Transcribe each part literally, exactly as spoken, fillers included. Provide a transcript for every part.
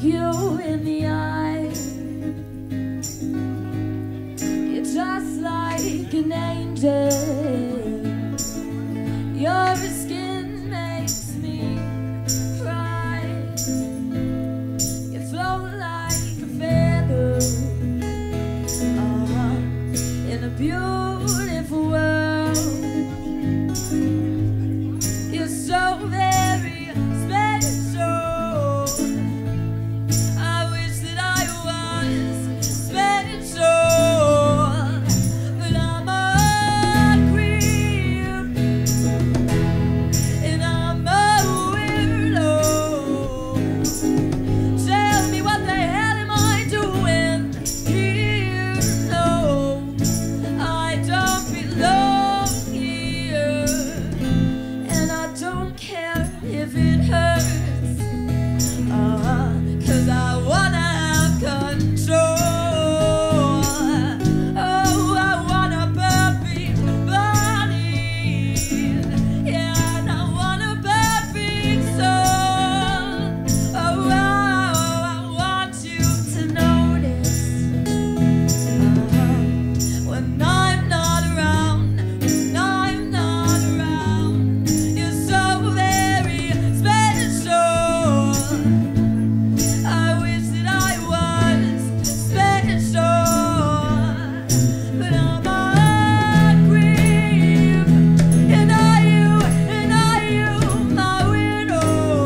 you in the eye. You're just like an angel. Your skin makes me cry. You float like a feather uh-huh. in a beautiful world. You're so very special. I wish that I was special, but I'm a creep and I'm a weirdo. Tell me what the hell am I doing here? No, I don't belong here, and I don't care if it hurts, uh-huh, 'cause I wanna have control. Oh, I want a perfect body, yeah, and I want a perfect soul. Oh, I, I want you to notice uh-huh, when I'm not around, when I'm not around. You're so very special. I wish that I was special, but I'm a creep, and are you, and are you my weirdo?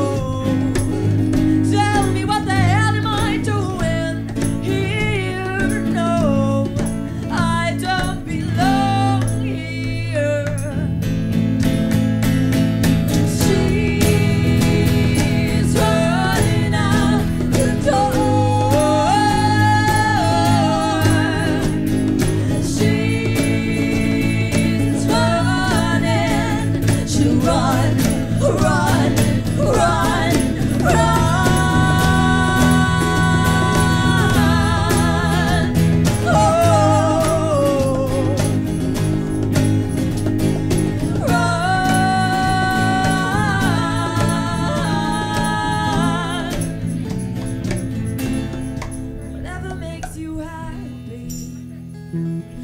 Tell me what the hell am I doing here? No, I don't belong here. She's running out the door. She's running. She'll run, run, run, run. Oh, run. Whatever makes you happy.